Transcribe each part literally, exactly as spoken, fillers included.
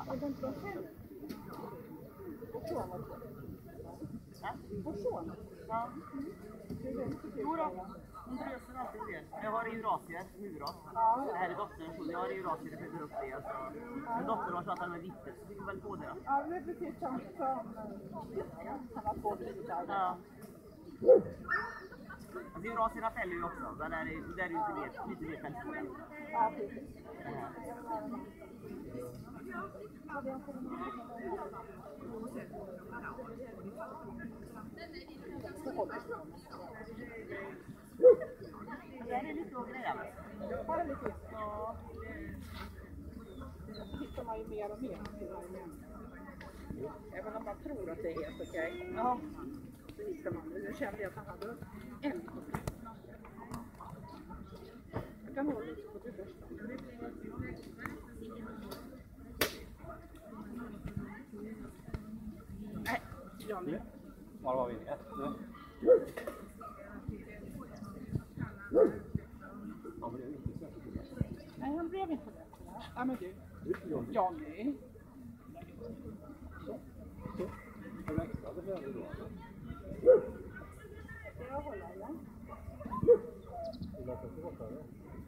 Är det inte själv? Och så? Ja. Jo då, hon dröser alltid det. Jag har Eurasier, huvudras. Ja. Det här är dottern, så jag har Eurasier, det föder upp det. Alltså. Men dottern har tjatat med vittet, så vi får väl få det då. Ja, det är precis som han har två bitar. Ja. Alltså Eurasierna fäller ju också, men där är, där är ju inte mer, lite mer fältskålen. Ja, precis. Det här är lite att greja med. Här är lite så. Det hittar man ju mer och mer. Även om man tror att det är helt okej. Ja. Så hittar man det. Nu kände jag att han hade en kopp. Jag kan hålla lite på det första. Nej, Johnny. Var var vi? Ett, nu. Han blev inte särskilt bra. Nej, han blev inte det. Ja, men du. Johnny. Så. Så. Har du extra det för då? Ska jag hålla eller? Du låter inte borta det.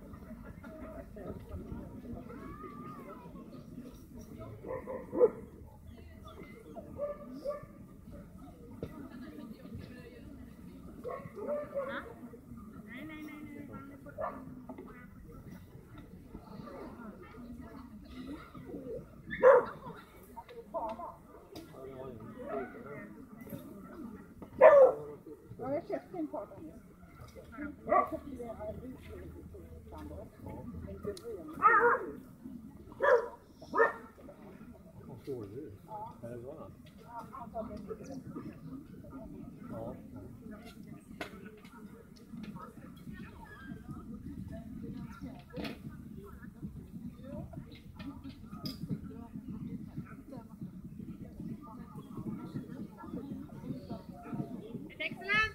Nej, nej, nej, nej. Ja, jag köpte en karta nu. Jag köpte det här huset i Torsland då. En grön. Vad står du? Är det bra? Ja, han sa det. Ja. Excellent!